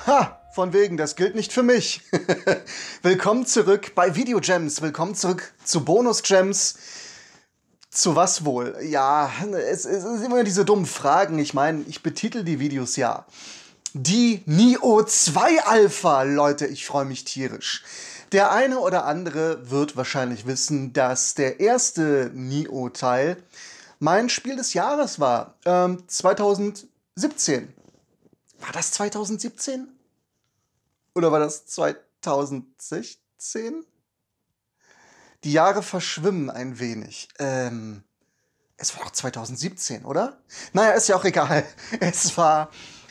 Ha, von wegen, das gilt nicht für mich. Willkommen zurück bei Video Gems, willkommen zurück zu Bonus Gems. Zu was wohl? Ja, es sind immer diese dummen Fragen. Ich meine, ich betitel die Videos ja. Die Nioh 2 Alpha, Leute, ich freue mich tierisch. Der eine oder andere wird wahrscheinlich wissen, dass der erste Nioh-Teil mein Spiel des Jahres war. 2017. War das 2017? Oder war das 2016? Die Jahre verschwimmen ein wenig. Es war doch 2017, oder? Naja, ist ja auch egal. Es war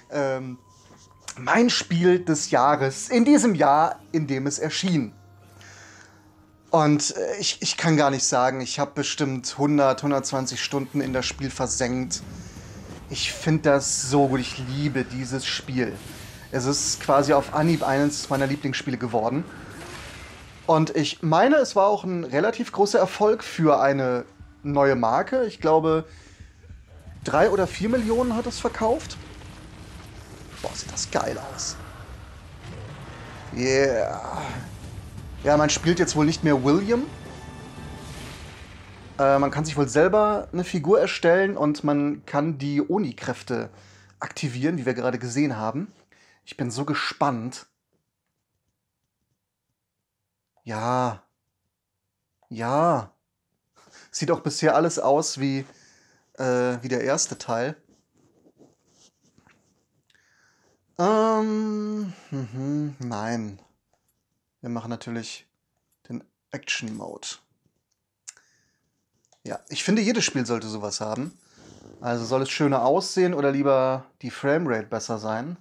mein Spiel des Jahres in diesem Jahr, in dem es erschien. Und ich kann gar nicht sagen, ich habe bestimmt 120 Stunden in das Spiel versenkt. Ich finde das so gut, ich liebe dieses Spiel. Es ist quasi auf Anhieb eines meiner Lieblingsspiele geworden. Und ich meine, es war auch ein relativ großer Erfolg für eine neue Marke. Ich glaube, 3 oder 4 Millionen hat es verkauft. Boah, sieht das geil aus. Yeah. Ja, man spielt jetzt wohl nicht mehr William. Man kann sich wohl selber eine Figur erstellen und man kann die Oni-Kräfte aktivieren, wie wir gerade gesehen haben. Ich bin so gespannt. Ja. Ja. Sieht auch bisher alles aus wie der erste Teil. Nein. Wir machen natürlich den Action-Mode. Ja, ich finde, jedes Spiel sollte sowas haben. Also soll es schöner aussehen oder lieber die Framerate besser sein?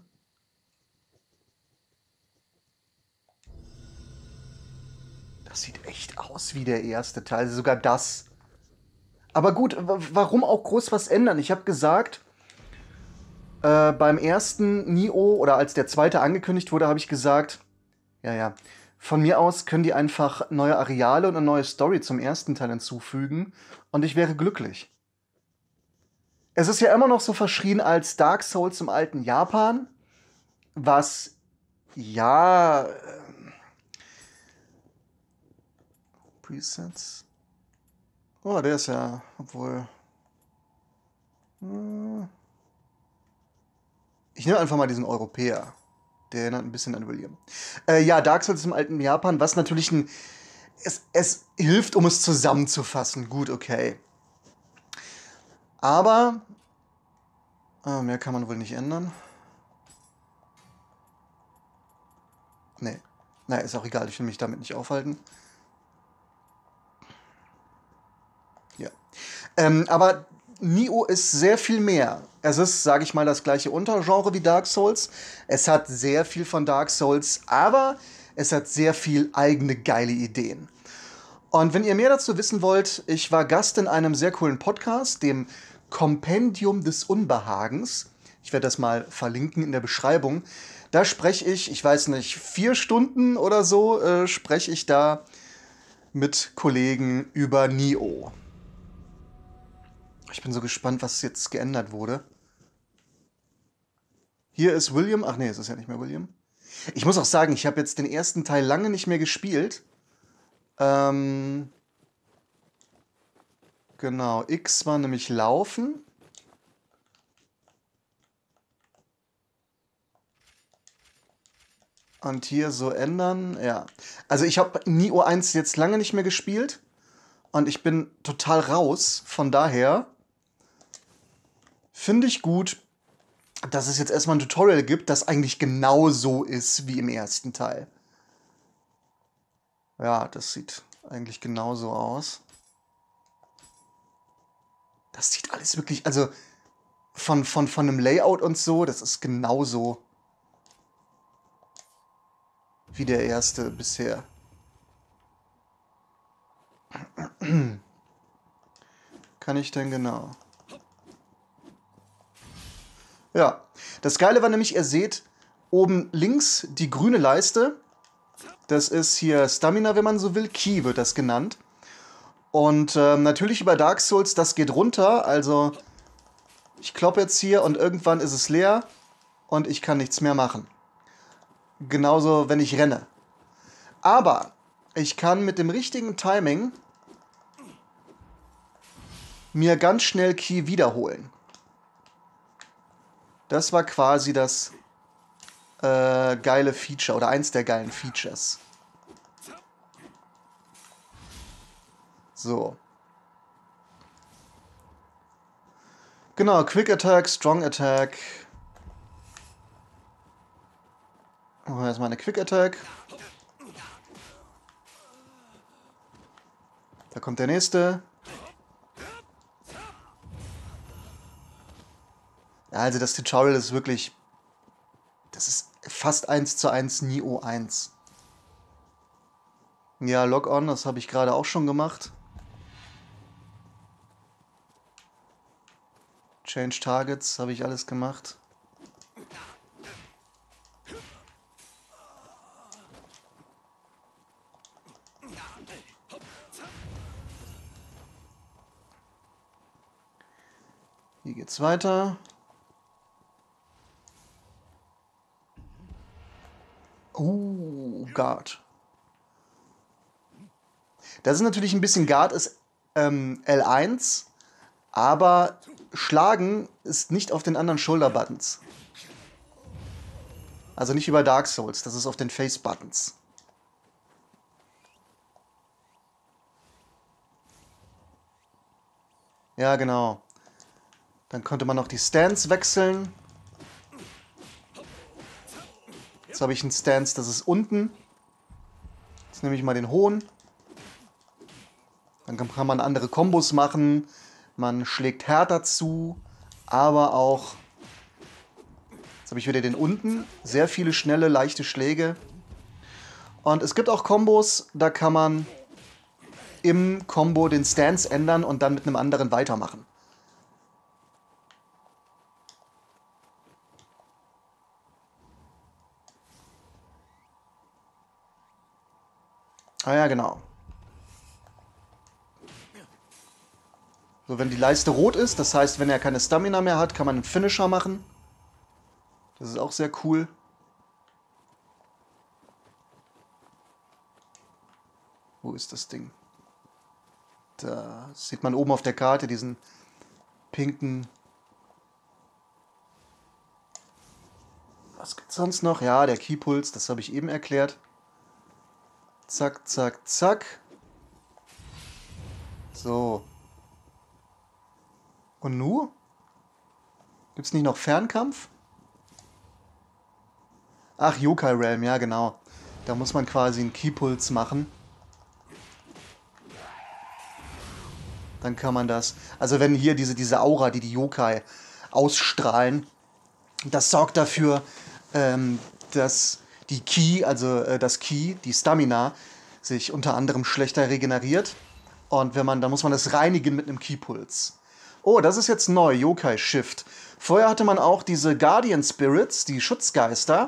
Das sieht echt aus wie der erste Teil, also sogar das. Aber gut, warum auch groß was ändern? Ich habe gesagt, beim ersten Nioh oder als der zweite angekündigt wurde, habe ich gesagt, ja, von mir aus können die einfach neue Areale und eine neue Story zum ersten Teil hinzufügen und ich wäre glücklich. Es ist ja immer noch so verschrien als Dark Souls im alten Japan, was, ja, Presets. Oh, der ist ja, obwohl. Ich nehme einfach mal diesen Europäer. Der erinnert ein bisschen an William. Ja, Dark Souls im alten Japan, was natürlich es hilft, um es zusammenzufassen. Gut, okay. Aber mehr kann man wohl nicht ändern. Nee. Naja, ist auch egal, ich will mich damit nicht aufhalten. Ja. Aber Nioh ist sehr viel mehr. Es ist, sage ich mal, das gleiche Untergenre wie Dark Souls. Es hat sehr viel von Dark Souls, aber es hat sehr viel eigene geile Ideen. Und wenn ihr mehr dazu wissen wollt, ich war Gast in einem sehr coolen Podcast, dem Kompendium des Unbehagens. Ich werde das mal verlinken in der Beschreibung. Da spreche ich weiß nicht, 4 Stunden oder so, spreche ich da mit Kollegen über Nioh. Ich bin so gespannt, was jetzt geändert wurde. Hier ist William. Ach nee, es ist ja nicht mehr William. Ich muss auch sagen, ich habe jetzt den ersten Teil lange nicht mehr gespielt. Genau, X war nämlich Laufen. Und hier so ändern, ja. Also ich habe Nioh 1 jetzt lange nicht mehr gespielt. Und ich bin total raus. Von daher finde ich gut, dass es jetzt erstmal ein Tutorial gibt, das eigentlich genauso ist wie im ersten Teil. Ja, das sieht eigentlich genauso aus. Das sieht alles wirklich, also von dem Layout und so, das ist genauso wie der erste bisher. Kann ich denn genau? Ja, das Geile war nämlich, ihr seht oben links die grüne Leiste. Das ist hier Stamina, wenn man so will. Ki wird das genannt. Und natürlich über Dark Souls, das geht runter. Also ich kloppe jetzt hier und irgendwann ist es leer und ich kann nichts mehr machen. Genauso, wenn ich renne. Aber ich kann mit dem richtigen Timing mir ganz schnell Ki wiederholen. Das war quasi das geile Feature oder eins der geilen Features. So. Genau, Quick Attack, Strong Attack. Machen wir erstmal eine Quick Attack. Da kommt der nächste. Ja, also das Tutorial ist wirklich... Das ist fast 1:1 Nioh 1. Ja, Lock-on, das habe ich gerade auch schon gemacht. Change Targets habe ich alles gemacht. Hier geht's weiter. Guard. Das ist natürlich ein bisschen Guard, ist L1, aber Schlagen ist nicht auf den anderen Shoulder-Buttons. Also nicht über Dark Souls, das ist auf den Face-Buttons. Ja, genau. Dann konnte man noch die Stance wechseln. Jetzt habe ich einen Stance, das ist unten. Jetzt nehme ich mal den hohen. Dann kann man andere Kombos machen. Man schlägt härter zu, aber auch... Jetzt habe ich wieder den unten. Sehr viele schnelle, leichte Schläge. Und es gibt auch Kombos, da kann man im Combo den Stance ändern und dann mit einem anderen weitermachen. Ah ja, genau. So, wenn die Leiste rot ist, das heißt, wenn er keine Stamina mehr hat, kann man einen Finisher machen. Das ist auch sehr cool. Wo ist das Ding? Da sieht man oben auf der Karte diesen pinken... Was gibt's sonst noch? Ja, der Keypuls, das habe ich eben erklärt. Zack, zack, zack. So. Und nu? Gibt's nicht noch Fernkampf? Ach, Yokai Realm, ja genau. Da muss man quasi einen Keypuls machen. Dann kann man das... Also wenn hier diese Aura, die Yokai ausstrahlen, das sorgt dafür, dass die Ki, also das Ki, die Stamina, sich unter anderem schlechter regeneriert. Und dann muss man das reinigen mit einem Keypuls. Oh, das ist jetzt neu, Yokai Shift. Vorher hatte man auch diese Guardian Spirits, die Schutzgeister.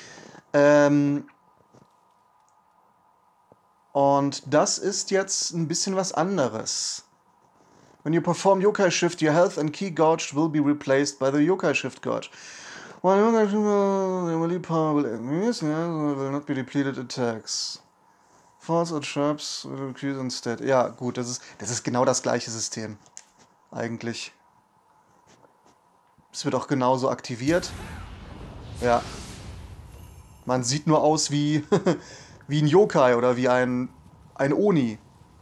Und das ist jetzt ein bisschen was anderes. When you perform Yokai Shift, your health and Ki Gauge will be replaced by the Yokai Shift Gauge. While Yokai Shift will powerful enemies, will not be depleted attacks. False or traps will increase instead. Ja, gut, das ist genau das gleiche System. Eigentlich. Es wird auch genauso aktiviert. Ja. Man sieht nur aus wie, wie ein Yokai oder wie ein Oni.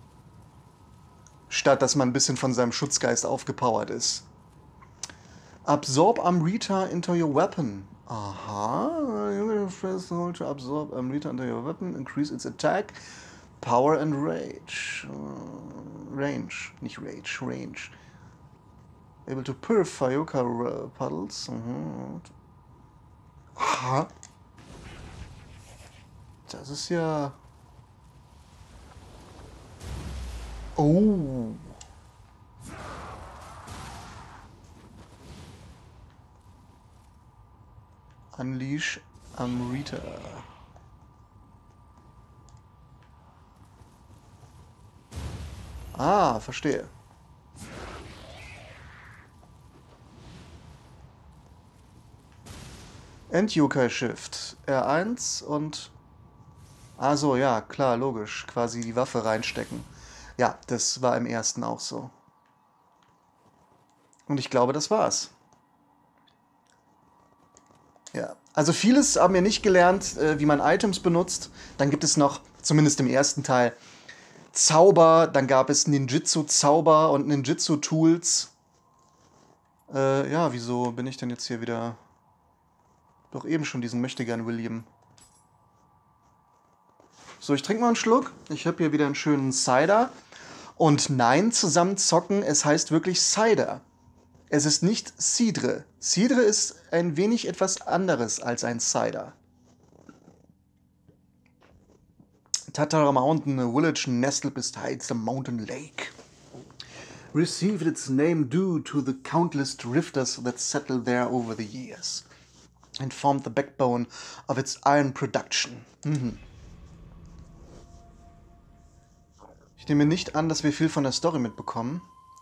Statt dass man ein bisschen von seinem Schutzgeist aufgepowert ist. Absorb Amrita into your weapon. Aha. You press hold to absorb Amrita into your weapon. Increase its attack, power and rage. Range. Nicht Rage, Range. Able to purify Yokai puddles. Aha. Das ist ja... Oh. Unleash Amrita. Ah, verstehe. End-Yokai Shift. R1 und... Ah so, ja, klar, logisch. Quasi die Waffe reinstecken. Ja, das war im ersten auch so. Und ich glaube, das war's. Ja, also vieles haben wir nicht gelernt, wie man Items benutzt. Dann gibt es noch, zumindest im ersten Teil, Zauber. Dann gab es Ninjitsu-Zauber und Ninjitsu-Tools. Ja, wieso bin ich denn jetzt hier wieder... Doch eben schon diesen Möchtegern William. So, ich trinke mal einen Schluck. Ich habe hier wieder einen schönen Cider. Und nein, zusammen zocken, es heißt wirklich Cider. Es ist nicht Cidre. Cidre ist ein wenig etwas anderes als ein Cider. Tatara Mountain, a village nestled beside the mountain lake, received its name due to the countless drifters that settled there over the years and formed the backbone of its iron production. Ich nehme nicht an, dass wir viel von der Story mitbekommen.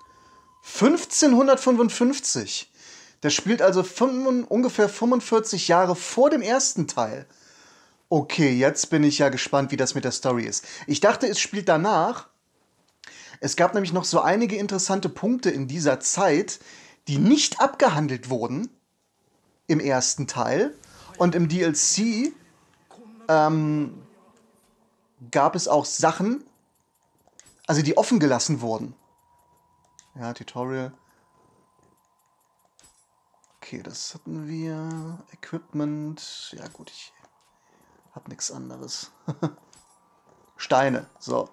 1555! Der spielt also ungefähr 45 Jahre vor dem ersten Teil. Okay, jetzt bin ich ja gespannt, wie das mit der Story ist. Ich dachte, es spielt danach. Es gab nämlich noch so einige interessante Punkte in dieser Zeit, die nicht abgehandelt wurden im ersten Teil. Und im DLC gab es auch Sachen, also die offen gelassen wurden. Ja, Tutorial. Okay, das hatten wir. Equipment. Ja gut, ich hab nichts anderes. Steine, so.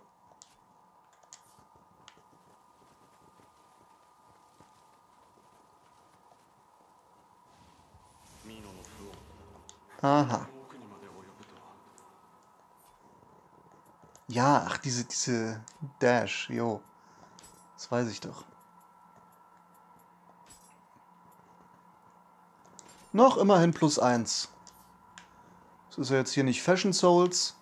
Aha. Ja, ach, diese Dash, jo. Das weiß ich doch. Noch immerhin +1. Das ist ja jetzt hier nicht Fashion Souls.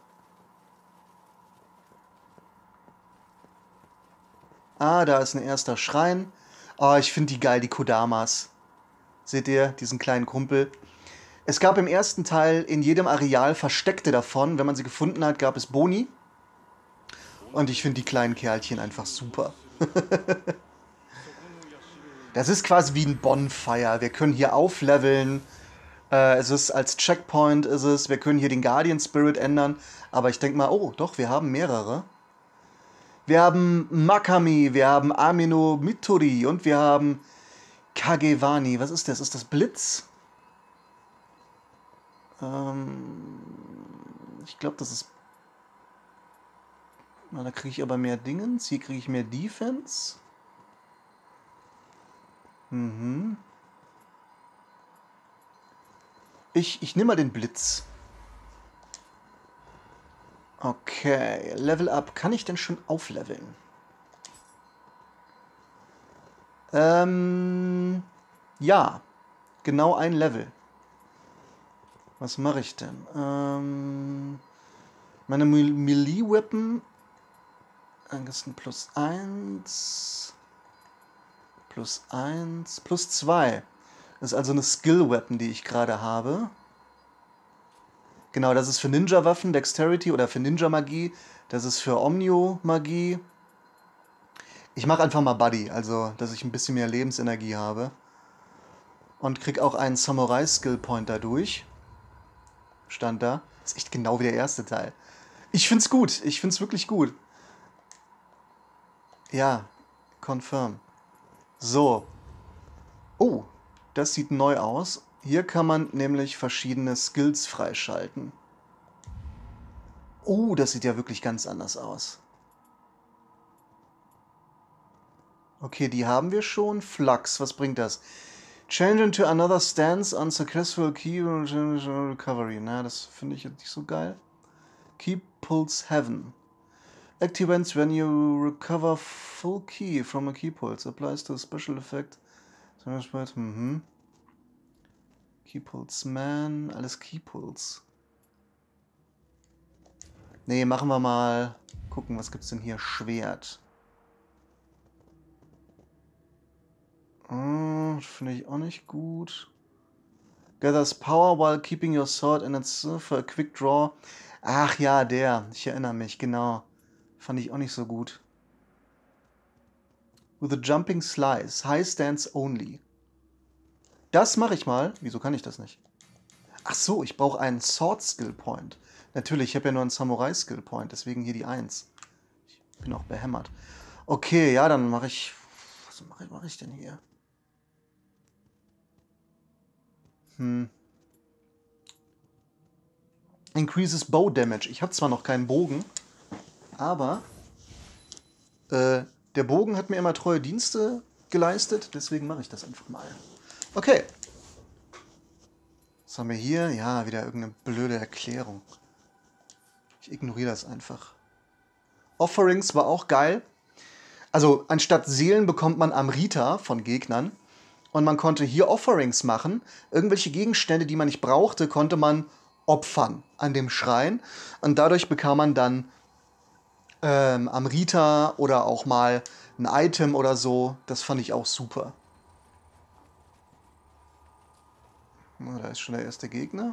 Ah, da ist ein erster Schrein. Ah, ich finde die geil, die Kodamas. Seht ihr, diesen kleinen Kumpel? Es gab im ersten Teil in jedem Areal Versteckte davon. Wenn man sie gefunden hat, gab es Boni. Und ich finde die kleinen Kerlchen einfach super. Das ist quasi wie ein Bonfire. Wir können hier aufleveln. Es ist als Checkpoint ist es. Wir können hier den Guardian Spirit ändern. Aber ich denke mal, oh, doch, wir haben mehrere. Wir haben Makami, wir haben Amino Mituri und wir haben Kagewani. Was ist das? Ist das Blitz? Ich glaube, das ist... Na, da kriege ich aber mehr Dingens. Hier kriege ich mehr Defense. Ich nehme mal den Blitz. Okay, Level Up. Kann ich denn schon aufleveln? Ja. Genau ein Level. Was mache ich denn? Meine Melee-Weapon. Angesten +1. +1. +2. Das ist also eine Skill-Weapon, die ich gerade habe. Genau, das ist für Ninja-Waffen, Dexterity oder für Ninja-Magie. Das ist für Omnio-Magie. Ich mache einfach mal Buddy, also dass ich ein bisschen mehr Lebensenergie habe. Und krieg auch einen Samurai-Skill-Point dadurch. Stand da. Ist echt genau wie der erste Teil. Ich find's gut. Ich find's wirklich gut. Ja, confirm. So. Oh, das sieht neu aus. Hier kann man nämlich verschiedene Skills freischalten. Oh, das sieht ja wirklich ganz anders aus. Okay, die haben wir schon. Flux, was bringt das? Change into another stance on successful key recovery. Na, das finde ich jetzt nicht so geil. Key Pulse Heaven. Activates when you recover full key from a key pulse. Applies to a special effect. Key Pulse Man. Alles Key Pulse. Nee, machen wir mal. Gucken, was gibt's denn hier? Schwert. Finde ich auch nicht gut. Gathers power while keeping your sword and it's for a quick draw. Ach ja, der. Ich erinnere mich, genau. Fand ich auch nicht so gut. With a jumping slice. High stance only. Das mache ich mal. Wieso kann ich das nicht? Ach so, ich brauche einen Sword Skill Point. Natürlich, ich habe ja nur einen Samurai Skill Point, deswegen hier die 1. Ich bin auch behämmert. Okay, ja, dann mache ich... Was mache ich denn hier? Increases Bow Damage. Ich habe zwar noch keinen Bogen, aber der Bogen hat mir immer treue Dienste geleistet, deswegen mache ich das einfach mal. Okay. Was haben wir hier? Ja, wieder irgendeine blöde Erklärung. Ich ignoriere das einfach. Offerings war auch geil. Also anstatt Seelen bekommt man Amrita von Gegnern. Und man konnte hier Offerings machen. Irgendwelche Gegenstände, die man nicht brauchte, konnte man opfern an dem Schrein. Und dadurch bekam man dann Amrita oder auch mal ein Item oder so. Das fand ich auch super. Oh, da ist schon der erste Gegner.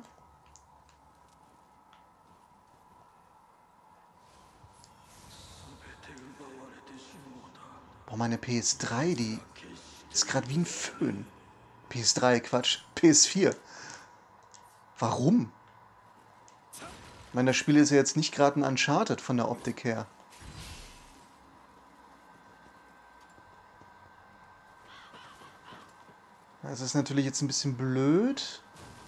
Boah, meine PS3, die ist gerade wie ein Föhn. PS3, Quatsch. PS4. Warum? Ich meine, das Spiel ist ja jetzt nicht gerade ein Uncharted von der Optik her. Das ist natürlich jetzt ein bisschen blöd.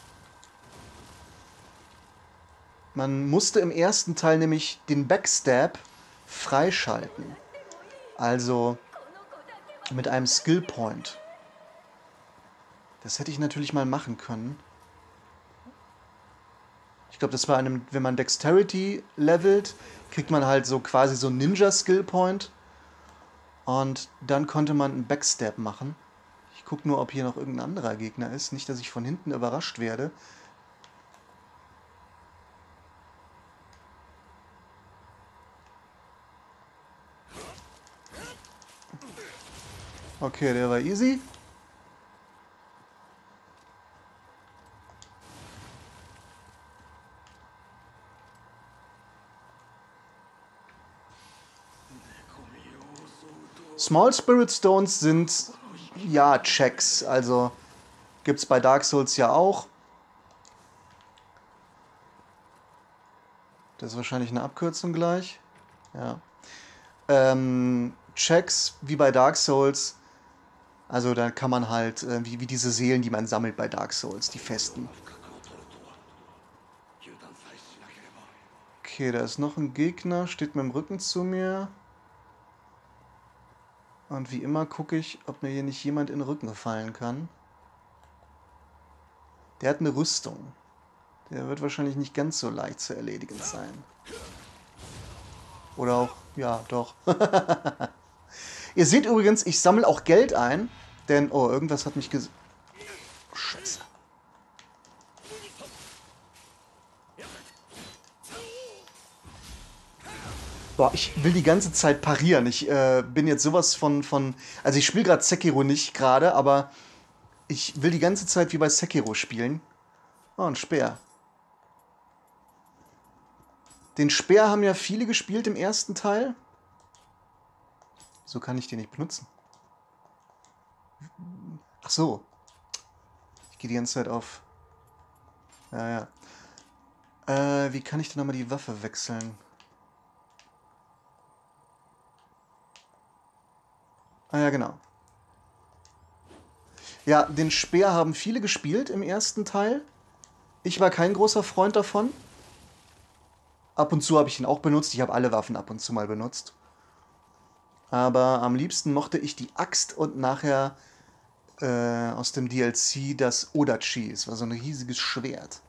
Man musste im ersten Teil nämlich den Backstab freischalten. Also mit einem Skill Point. Das hätte ich natürlich mal machen können. Ich glaube, das war einem, wenn man Dexterity levelt, kriegt man halt so quasi so einen Ninja Skill Point. Und dann konnte man einen Backstab machen. Ich gucke nur, ob hier noch irgendein anderer Gegner ist. Nicht, dass ich von hinten überrascht werde. Okay, der war easy. Small Spirit Stones sind, ja, Checks. Also gibt es bei Dark Souls ja auch. Das ist wahrscheinlich eine Abkürzung gleich. Ja. Checks wie bei Dark Souls. Also da kann man halt, wie diese Seelen, die man sammelt bei Dark Souls, die festen. Okay, da ist noch ein Gegner, steht mit dem Rücken zu mir. Und wie immer gucke ich, ob mir hier nicht jemand in den Rücken fallen kann. Der hat eine Rüstung. Der wird wahrscheinlich nicht ganz so leicht zu erledigen sein. Oder auch, ja, doch. Ihr seht übrigens, ich sammle auch Geld ein. Denn, oh, irgendwas hat mich Scheiße. Boah, ich will die ganze Zeit parieren. Ich bin jetzt sowas von... Also ich spiele gerade Sekiro nicht gerade, aber ich will die ganze Zeit wie bei Sekiro spielen. Oh, ein Speer. Den Speer haben ja viele gespielt im ersten Teil. So kann ich den nicht benutzen. Ach so. Ich gehe die ganze Zeit auf... Ja, ja. Wie kann ich denn nochmal die Waffe wechseln? Ah ja, genau. Ja, den Speer haben viele gespielt im ersten Teil. Ich war kein großer Freund davon. Ab und zu habe ich ihn auch benutzt. Ich habe alle Waffen ab und zu mal benutzt. Aber am liebsten mochte ich die Axt und nachher aus dem DLC das Odachi. Es war so ein riesiges Schwert.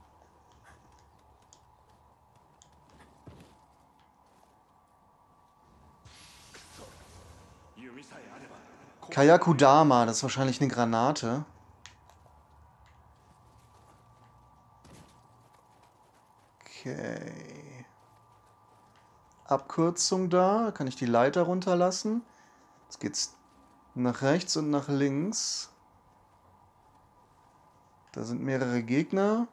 Kayakudama, das ist wahrscheinlich eine Granate. Okay. Abkürzung da. Kann ich die Leiter runterlassen? Jetzt geht's nach rechts und nach links. Da sind mehrere Gegner.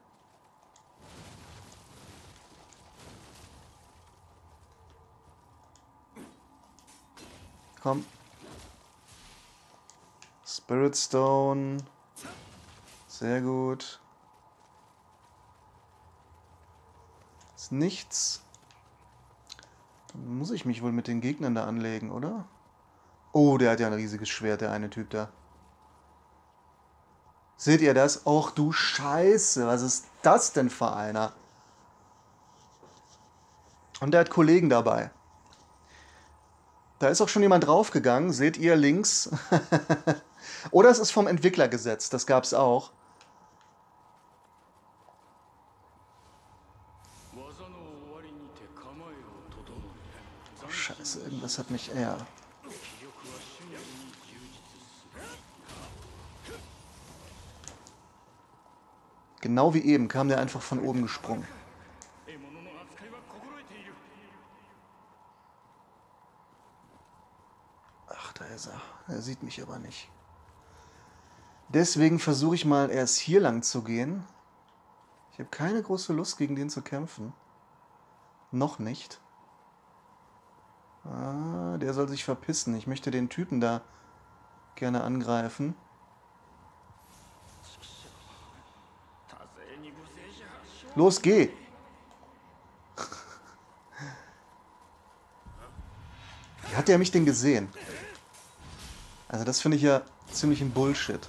Komm. Spirit Stone. Sehr gut. Ist nichts. Dann muss ich mich wohl mit den Gegnern da anlegen, oder? Oh, der hat ja ein riesiges Schwert, der eine Typ da. Seht ihr das? Och du Scheiße, was ist das denn für einer? Und der hat Kollegen dabei. Da ist auch schon jemand draufgegangen, seht ihr links. Oder es ist vom Entwickler gesetzt, das gab's auch. Scheiße, irgendwas hat mich eher. Genau wie eben kam der einfach von oben gesprungen. Ach, da ist er. Er sieht mich aber nicht. Deswegen versuche ich mal erst hier lang zu gehen. Ich habe keine große Lust, gegen den zu kämpfen. Noch nicht. Ah, der soll sich verpissen. Ich möchte den Typen da gerne angreifen. Los, geh! Wie hat der mich denn gesehen? Also das finde ich ja ziemlich ein Bullshit.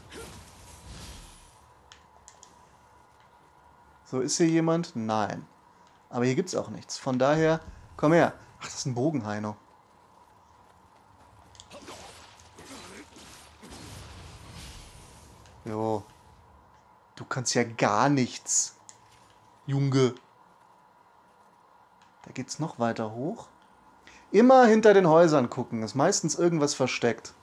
So, ist hier jemand? Nein. Aber hier gibt's auch nichts. Von daher, komm her. Ach, das ist ein Bogenheino. Jo. Du kannst ja gar nichts. Junge. Da geht's noch weiter hoch. Immer hinter den Häusern gucken. Ist meistens irgendwas versteckt.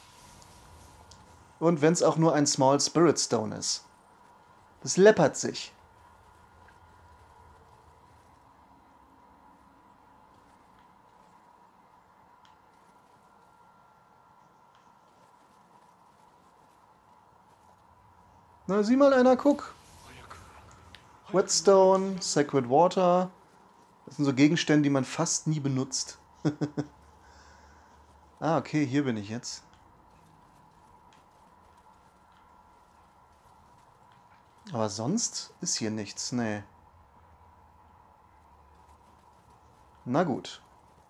Und wenn es auch nur ein Small Spirit Stone ist. Das läppert sich. Na, sieh mal einer, guck. Whetstone, Sacred Water. Das sind so Gegenstände, die man fast nie benutzt. Ah, okay, hier bin ich jetzt. Aber sonst ist hier nichts, nee. Na gut.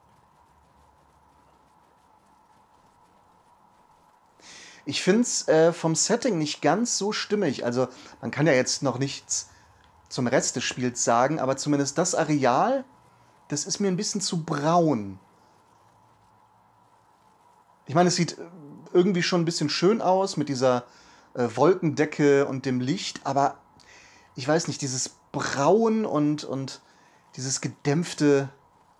Ich finde es vom Setting nicht ganz so stimmig. Also, man kann ja jetzt noch nichts zum Rest des Spiels sagen, aber zumindest das Areal, das ist mir ein bisschen zu braun. Ich meine, es sieht irgendwie schon ein bisschen schön aus mit dieser Wolkendecke und dem Licht, aber ich weiß nicht, dieses Braun und dieses gedämpfte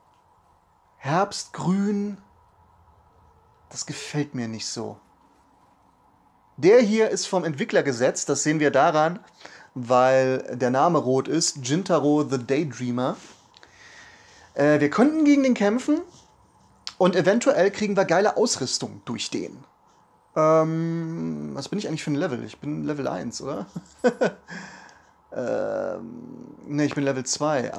Herbstgrün, das gefällt mir nicht so. Der hier ist vom Entwickler gesetzt, das sehen wir daran, weil der Name rot ist, Jintaro the Daydreamer. Wir könnten gegen den kämpfen und eventuell kriegen wir geile Ausrüstung durch den. Was bin ich eigentlich für ein Level? Ich bin Level 1, oder? Ne, ich bin Level 2.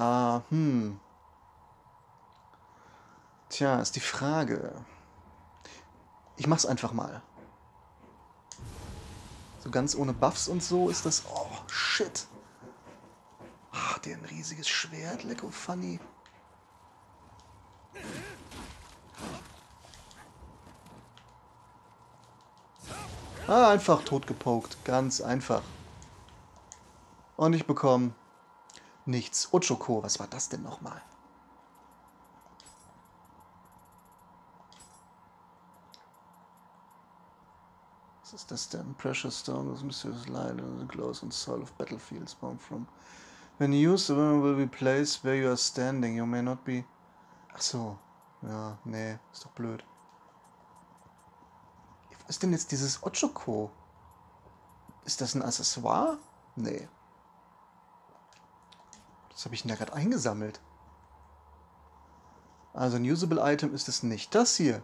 Tja, ist die Frage. Ich mach's einfach mal. So ganz ohne Buffs und so ist das... Oh, shit. Ach, der ein riesiges Schwert. Lecko funny. Ah, einfach totgepokt. Ganz einfach. Und ich bekomme nichts. Ochoko, was war das denn nochmal? Was ist das denn? Precious Stone, this mysterious light in the close and soul of battlefields spawn from. When used, the woman will be placed where you are standing. You may not be... Ach so. Ja, nee, ist doch blöd. Was ist denn jetzt dieses Ochoko? Ist das ein Accessoire? Nee. Was habe ich denn da gerade eingesammelt? Also ein Usable Item ist es nicht. Das hier.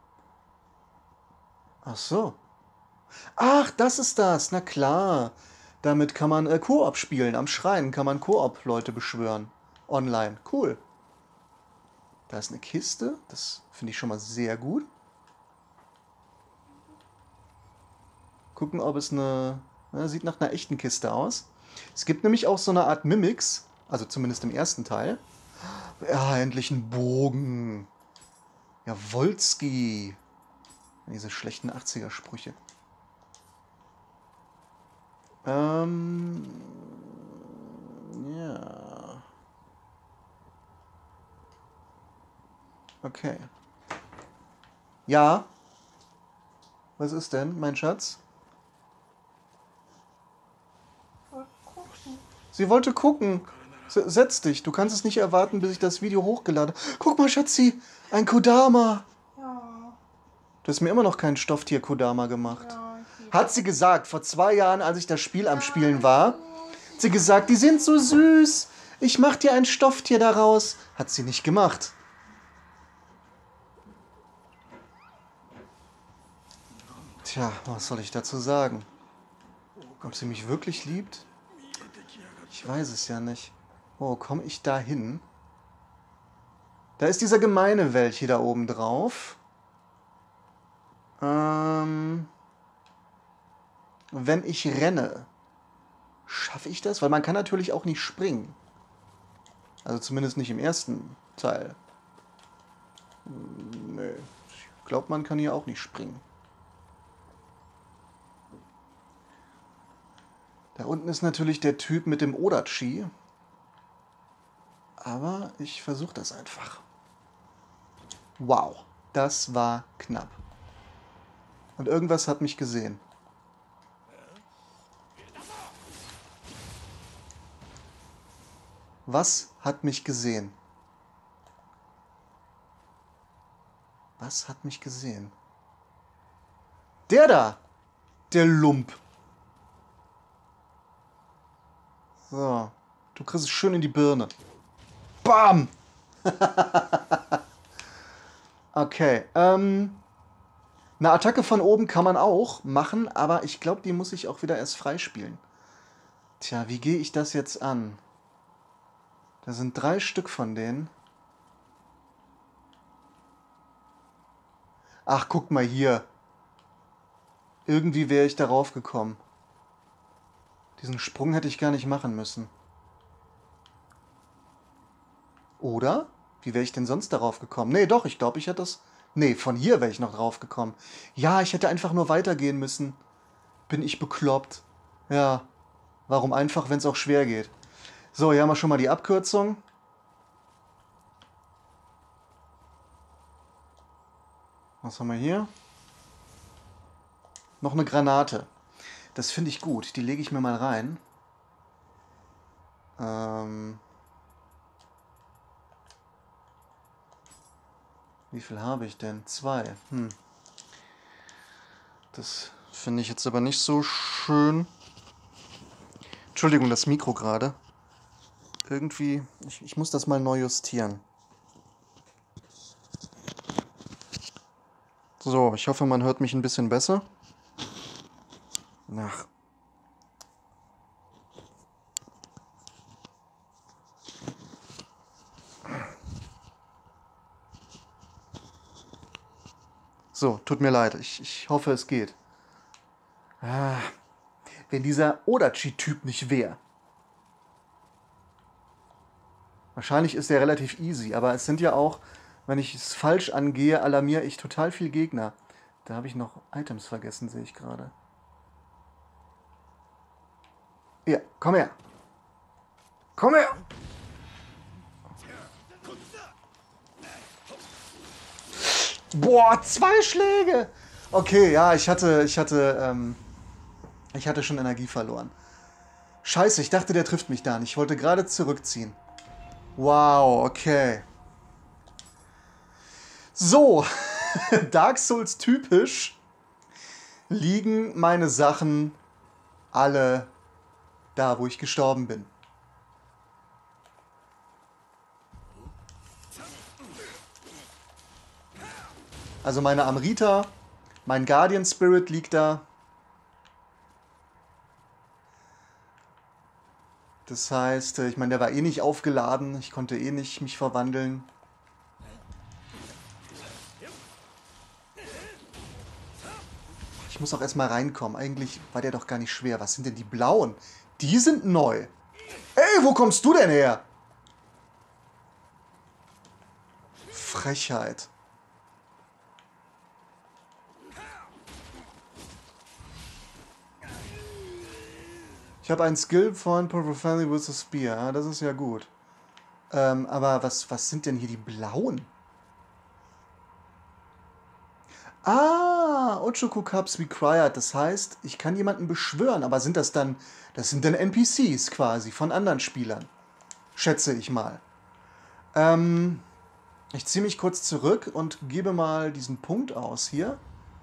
Ach so. Ach, das ist das. Na klar. Damit kann man Koop spielen. Am Schrein kann man Koop-Leute beschwören. Online. Cool. Da ist eine Kiste. Das finde ich schon mal sehr gut. Gucken, ob es eine... sieht nach einer echten Kiste aus. Es gibt nämlich auch so eine Art Mimics. Also zumindest im ersten Teil. Ja, endlich ein Bogen. Ja, Wolski. Diese schlechten 80er-Sprüche. Ja. Okay. Ja. Was ist denn, mein Schatz? Sie wollte gucken. Setz dich. Du kannst es nicht erwarten, bis ich das Video hochgeladen habe. Guck mal, Schatzi. Ein Kodama. Ja. Du hast mir immer noch kein Stofftier Kodama gemacht. Ja, Hat sie gesagt, vor 2 Jahren, als ich das Spiel am Spielen war, hat sie gesagt, die sind so süß. Ich mach dir ein Stofftier daraus. Hat sie nicht gemacht. Tja, was soll ich dazu sagen? Ob sie mich wirklich liebt? Ich weiß es ja nicht. Oh, komme ich da hin? Da ist dieser gemeine Welche da oben drauf. Wenn ich renne, schaffe ich das? Weil man kann natürlich auch nicht springen. Also zumindest nicht im ersten Teil. Nö. Ich glaube, man kann hier auch nicht springen. Da unten ist natürlich der Typ mit dem Odachi. Aber ich versuche das einfach. Wow, das war knapp. Und irgendwas hat mich gesehen. Was hat mich gesehen? Was hat mich gesehen? Der da! Der Lump. So. Du kriegst es schön in die Birne. Bam! Okay. Eine Attacke von oben kann man auch machen, aber ich glaube, die muss ich auch wieder erst freispielen. Tja, wie gehe ich das jetzt an? Da sind 3 Stück von denen. Ach, guck mal hier. Irgendwie wäre ich darauf gekommen. Diesen Sprung hätte ich gar nicht machen müssen. Oder? Wie wäre ich denn sonst darauf gekommen? Nee, doch, ich glaube, ich hätte das... Nee, von hier wäre ich noch drauf gekommen. Ja, ich hätte einfach nur weitergehen müssen. Bin ich bekloppt. Ja, warum einfach, wenn es auch schwer geht? So, hier haben wir schon mal die Abkürzung. Was haben wir hier? Noch eine Granate. Das finde ich gut. Die lege ich mir mal rein. Wie viel habe ich denn? 2. Das finde ich jetzt aber nicht so schön. Entschuldigung, das Mikro gerade. Irgendwie, ich muss das mal neu justieren. So, ich hoffe, man hört mich ein bisschen besser. Ach. So, tut mir leid. Ich hoffe, es geht. Wenn dieser Odachi-Typ nicht wäre. Wahrscheinlich ist der relativ easy, aber es sind ja auch, wenn ich es falsch angehe, alarmiere ich total viel Gegner. Da habe ich noch Items vergessen, sehe ich gerade. Ja, komm her. Komm her! Boah, 2 Schläge! Okay, ja, ich hatte schon Energie verloren. Scheiße, ich dachte, der trifft mich da nicht. Ich wollte gerade zurückziehen. Wow, okay. So, Dark Souls typisch liegen meine Sachen alle da, wo ich gestorben bin. Also meine Amrita, mein Guardian Spirit liegt da. Das heißt, ich meine, der war eh nicht aufgeladen. Ich konnte eh nicht mich verwandeln. Ich muss auch erstmal reinkommen. Eigentlich war der doch gar nicht schwer. Was sind denn die blauen? Die sind neu. Ey, wo kommst du denn her? Frechheit. Ich habe einen Skill von Profanity with a Spear. Ja, das ist ja gut. Aber was sind denn hier die blauen? Ah, Ochoku Cups Required. Das heißt, ich kann jemanden beschwören. Aber sind das dann... Das sind dann NPCs quasi von anderen Spielern. Schätze ich mal. Ich ziehe mich kurz zurück und gebe mal diesen Punkt aus hier.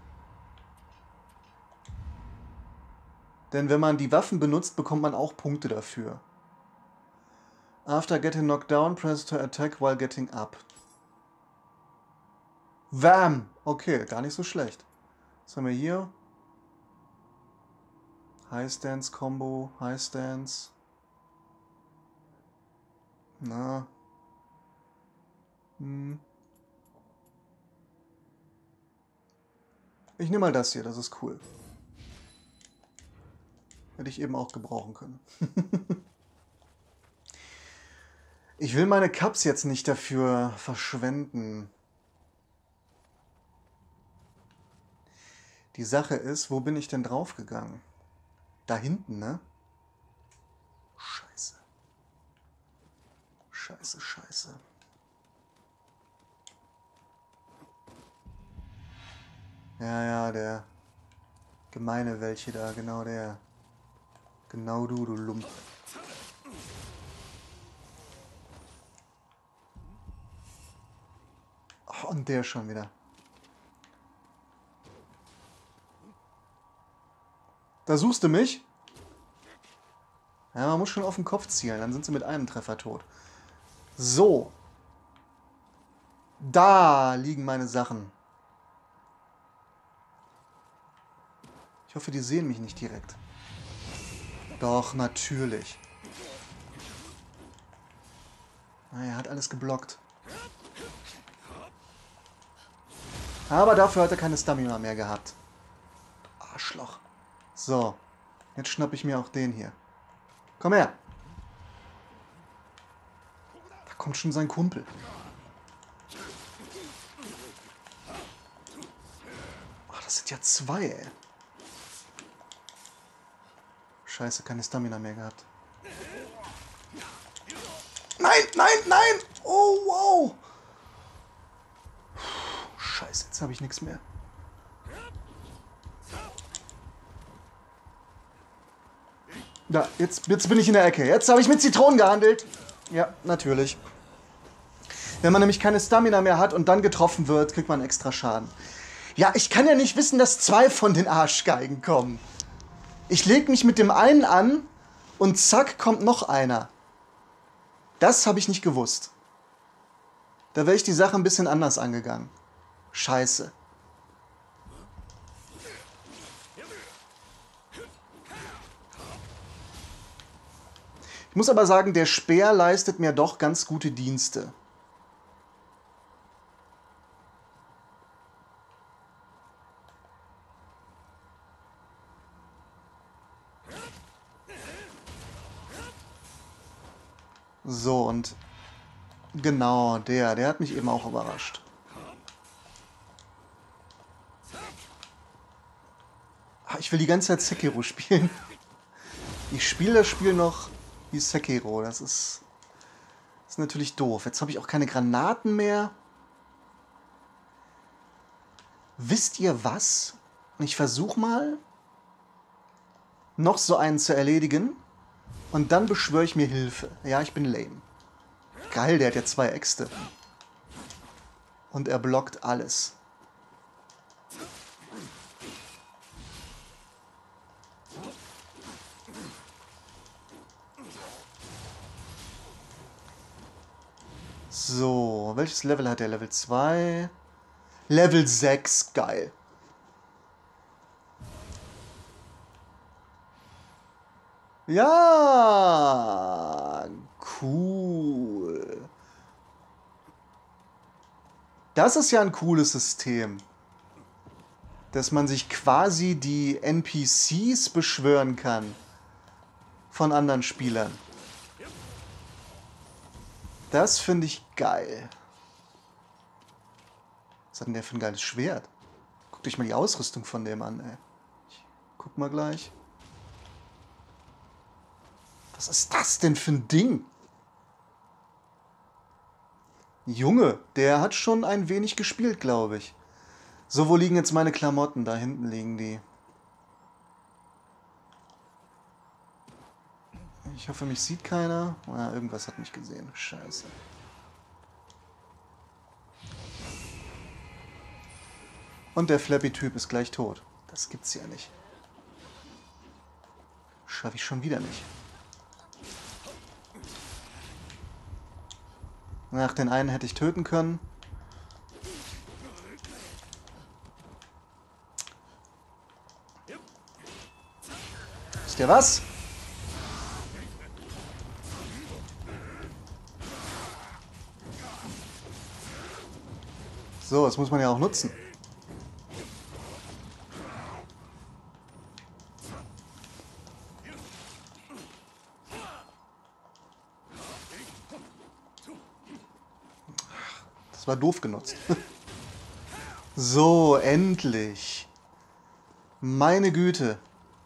Denn wenn man die Waffen benutzt, bekommt man auch Punkte dafür. After getting knocked down, press to attack while getting up. Wham! Okay, gar nicht so schlecht. Was haben wir hier? High Stance Combo, High Stance. Na. Ich nehme mal das hier, das ist cool. Hätte ich eben auch gebrauchen können. Ich will meine Cups jetzt nicht dafür verschwenden. Die Sache ist, wo bin ich denn draufgegangen? Da hinten, ne? Scheiße. Scheiße, scheiße. Ja, der gemeine welche da, genau der. Genau du Lump. Oh, und der schon wieder. Da suchst du mich? Ja, man muss schon auf den Kopf zielen, dann sind sie mit einem Treffer tot. So. Da liegen meine Sachen. Ich hoffe, die sehen mich nicht direkt. Doch, natürlich. Ah, er hat alles geblockt. Aber dafür hat er keine Stamina mehr gehabt. Arschloch. So. Jetzt schnapp ich mir auch den hier. Komm her. Da kommt schon sein Kumpel. Ach, das sind ja zwei, ey. Scheiße, keine Stamina mehr gehabt. Nein, nein, nein! Oh, wow! Scheiße, jetzt habe ich nichts mehr. Da, jetzt bin ich in der Ecke. Jetzt habe ich mit Zitronen gehandelt. Ja, natürlich. Wenn man nämlich keine Stamina mehr hat und dann getroffen wird, kriegt man extra Schaden. Ja, ich kann ja nicht wissen, dass zwei von den Arschgeigen kommen. Ich leg mich mit dem einen an und zack, kommt noch einer. Das habe ich nicht gewusst. Da wäre ich die Sache ein bisschen anders angegangen. Scheiße. Ich muss aber sagen, der Speer leistet mir doch ganz gute Dienste. So, und genau, der hat mich eben auch überrascht. Ach, ich will die ganze Zeit Sekiro spielen. Ich spiele das Spiel noch wie Sekiro. Das ist natürlich doof. Jetzt habe ich auch keine Granaten mehr. Wisst ihr was? Ich versuche mal, noch so einen zu erledigen. Und dann beschwöre ich mir Hilfe. Ja, ich bin lame. Geil, der hat ja 2 Äxte. Und er blockt alles. So, welches Level hat der? Level 2? Level 6, geil. Ja, cool. Das ist ja ein cooles System, dass man sich quasi die NPCs beschwören kann von anderen Spielern. Das finde ich geil. Was hat denn der für ein geiles Schwert? Guckt euch mal die Ausrüstung von dem an, ey. Guck mal gleich. Was ist das denn für ein Ding? Junge, der hat schon ein wenig gespielt, glaube ich. So, wo liegen jetzt meine Klamotten? Da hinten liegen die. Ich hoffe, mich sieht keiner. Ah, irgendwas hat mich gesehen. Scheiße. Und der Flappy-Typ ist gleich tot. Das gibt's ja nicht. Schaffe ich schon wieder nicht. Ach, den einen hätte ich töten können. Wisst ihr was? So, das muss man ja auch nutzen. Das war doof genutzt. So, endlich. Meine Güte.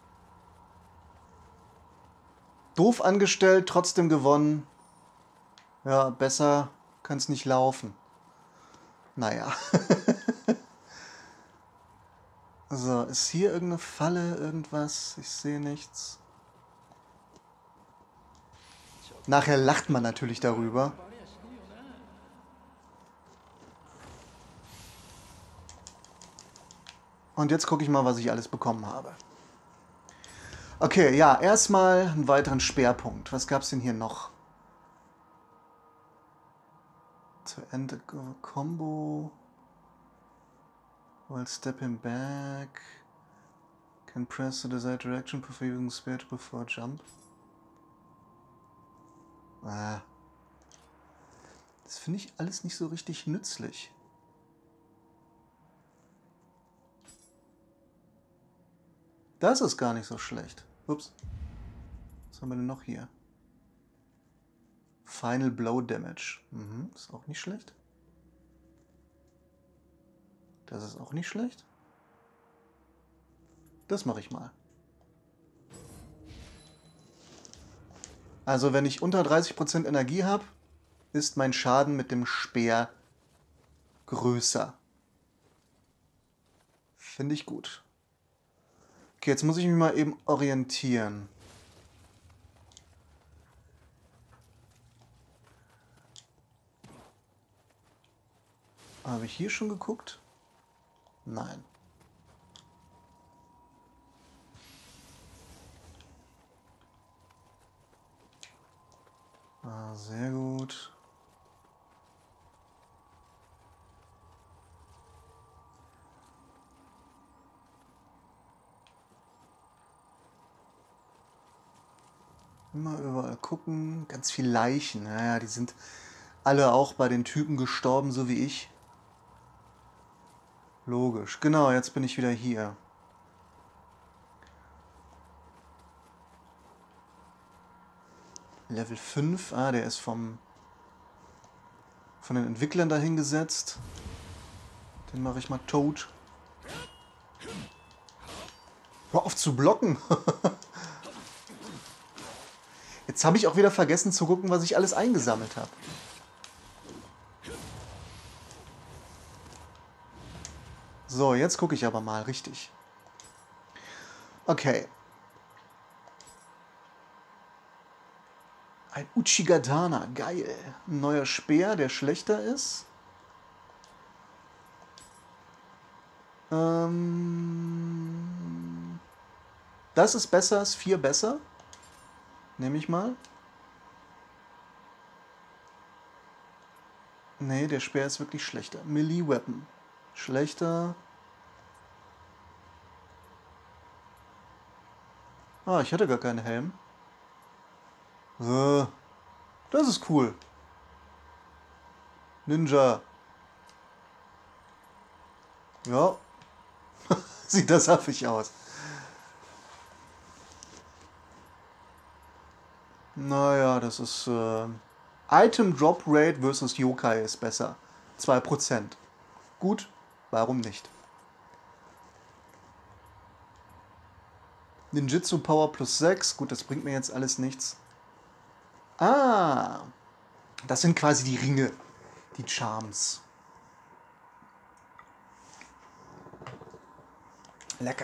Doof angestellt, trotzdem gewonnen. Ja, besser kann es nicht laufen. Naja. So, ist hier irgendeine Falle, irgendwas? Ich sehe nichts. Nachher lacht man natürlich darüber. Und jetzt gucke ich mal, was ich alles bekommen habe. Okay, ja, erstmal einen weiteren Speerpunkt. Was gab es denn hier noch? To end a combo. While stepping back. Can press the desired direction before using spear to before jump. Ah. Das finde ich alles nicht so richtig nützlich. Das ist gar nicht so schlecht. Ups. Was haben wir denn noch hier? Final Blow Damage. Ist auch nicht schlecht. Das ist auch nicht schlecht. Das mache ich mal. Also wenn ich unter 30% Energie habe, ist mein Schaden mit dem Speer größer. Finde ich gut. Okay, jetzt muss ich mich mal eben orientieren. Habe ich hier schon geguckt? Nein. Ah, sehr gut. Immer überall gucken. Ganz viel Leichen. Naja, die sind alle auch bei den Typen gestorben, so wie ich. Logisch. Genau, jetzt bin ich wieder hier. Level 5. Ah, der ist von den Entwicklern dahingesetzt. Den mache ich mal tot. Hör auf zu blocken. Jetzt habe ich auch wieder vergessen zu gucken, was ich alles eingesammelt habe. So, jetzt gucke ich aber mal richtig. Okay. Ein Uchigatana, geil. Ein neuer Speer, der schlechter ist. Das ist besser, ist 4 besser. Nehme ich mal. Nee, der Speer ist wirklich schlechter. Melee Weapon. Schlechter. Ah, ich hatte gar keinen Helm. Äh, das ist cool. Ninja. Ja, sieht das affig aus. Naja, das ist... Item Drop Rate versus Yokai ist besser. 2%. Gut, warum nicht? Ninjutsu Power plus 6. Gut, das bringt mir jetzt alles nichts. Ah, das sind quasi die Ringe. Die Charms. Lecker.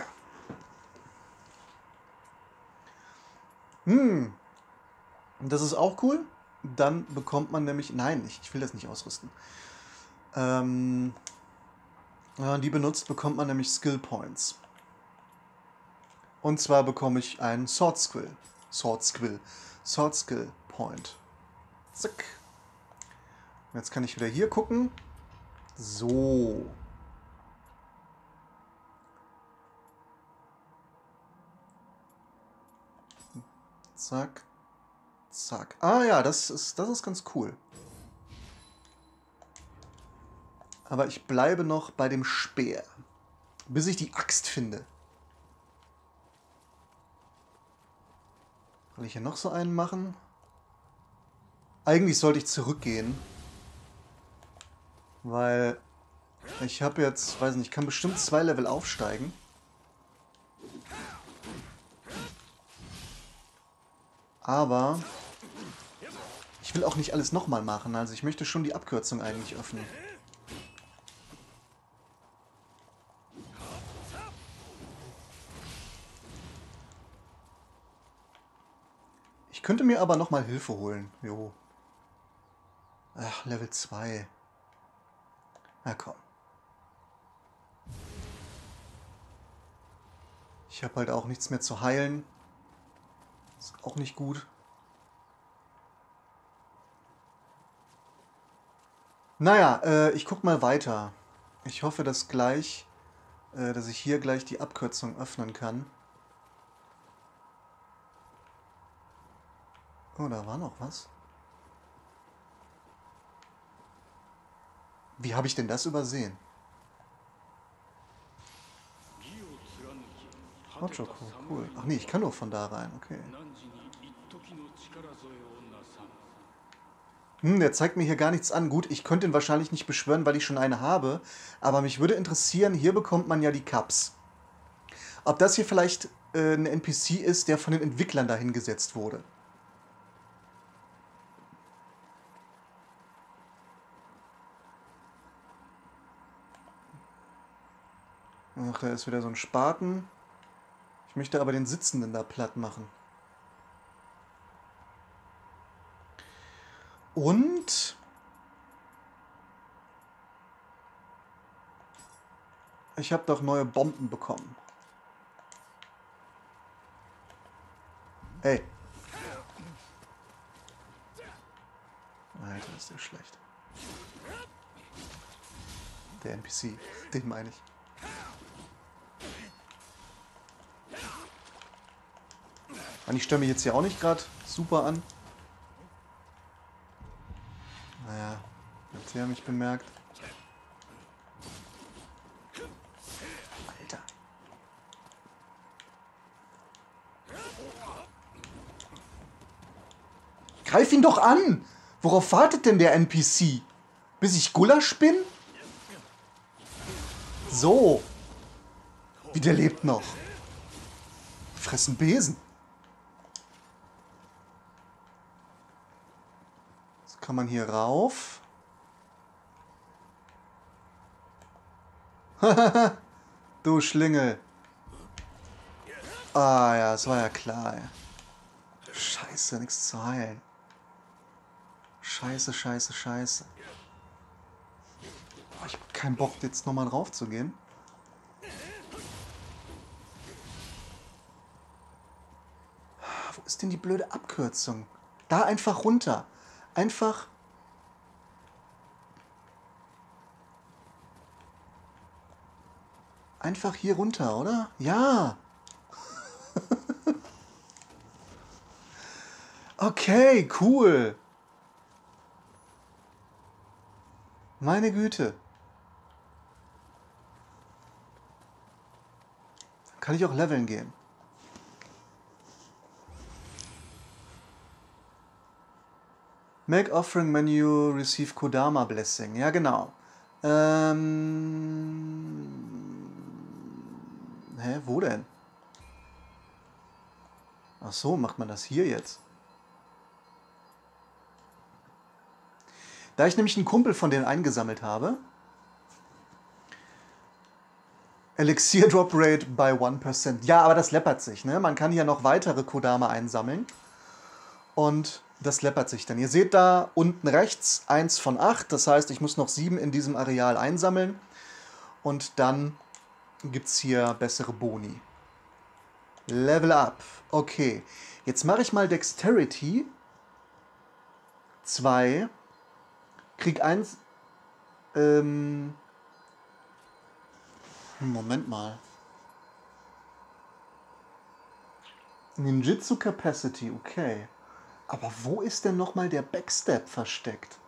Das ist auch cool. Dann bekommt man nämlich... Nein, ich will das nicht ausrüsten. Wenn man die benutzt, bekommt man nämlich Skill Points. Und zwar bekomme ich einen Sword Skill. Sword Skill Point. Zack. Und jetzt kann ich wieder hier gucken. So. Zack. Zack. Ah ja, das ist ganz cool. Aber ich bleibe noch bei dem Speer. Bis ich die Axt finde. Soll ich hier noch so einen machen? Eigentlich sollte ich zurückgehen. Weil ich habe jetzt, weiß nicht, ich kann bestimmt 2 Level aufsteigen. Aber ich will auch nicht alles nochmal machen. Also ich möchte schon die Abkürzung eigentlich öffnen. Ich könnte mir aber nochmal Hilfe holen. Jo. Ach, Level 2. Na komm. Ich habe halt auch nichts mehr zu heilen. Ist auch nicht gut. Naja, ich guck mal weiter. Ich hoffe, dass ich hier gleich die Abkürzung öffnen kann. Oh, da war noch was. Wie habe ich denn das übersehen? Hochoku, cool. Ach nee, ich kann nur von da rein, okay. Der zeigt mir hier gar nichts an. Gut, ich könnte ihn wahrscheinlich nicht beschwören, weil ich schon eine habe. Aber mich würde interessieren, hier bekommt man ja die Cups. Ob das hier vielleicht ein NPC ist, der von den Entwicklern dahingesetzt wurde. Ach, da ist wieder so ein Spaten. Ich möchte aber den Sitzenden da platt machen. Und... ich habe doch neue Bomben bekommen. Ey. Alter, ist der schlecht. Der NPC, den meine ich. Und ich stelle mich jetzt hier auch nicht gerade super an. Naja, jetzt hat er mich bemerkt. Alter. Greif ihn doch an! Worauf wartet denn der NPC? Bis ich Gulasch bin? So. Wie der lebt noch. Fressen Besen. Jetzt kann man hier rauf. Du Schlingel. Ah ja, das war ja klar. Ey. Scheiße, nichts zu heilen. Scheiße, scheiße, scheiße. Oh, ich hab keinen Bock, jetzt nochmal drauf zu gehen. Wo ist denn die blöde Abkürzung? Da einfach runter. Einfach... einfach hier runter, oder? Ja! Okay, cool. Meine Güte. Kann ich auch leveln gehen. Make offering menu, receive Kodama Blessing. Ja, genau. Hä, wo denn? Ach so, macht man das hier jetzt? Da ich nämlich einen Kumpel von denen eingesammelt habe. Elixir Drop Rate by 1%. Ja, aber das läppert sich, ne? Man kann hier noch weitere Kodama einsammeln. Und das läppert sich dann. Ihr seht da unten rechts 1 von 8. Das heißt, ich muss noch 7 in diesem Areal einsammeln. Und dann gibt es hier bessere Boni. Level up. Okay. Jetzt mache ich mal Dexterity. 2. Krieg 1. Moment mal. Ninjutsu Capacity, okay. Aber wo ist denn nochmal der Backstab versteckt?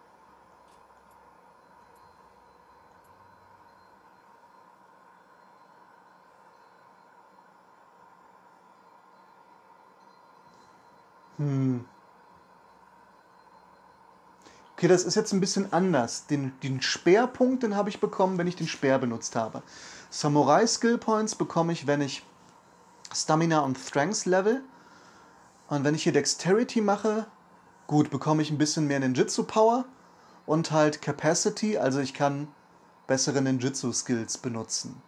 Okay, das ist jetzt ein bisschen anders. Den Speerpunkt, den habe ich bekommen, wenn ich den Speer benutzt habe. Samurai Skill Points bekomme ich, wenn ich Stamina und Strength level. Und wenn ich hier Dexterity mache, gut, bekomme ich ein bisschen mehr Ninjutsu Power und halt Capacity, also ich kann bessere Ninjutsu Skills benutzen.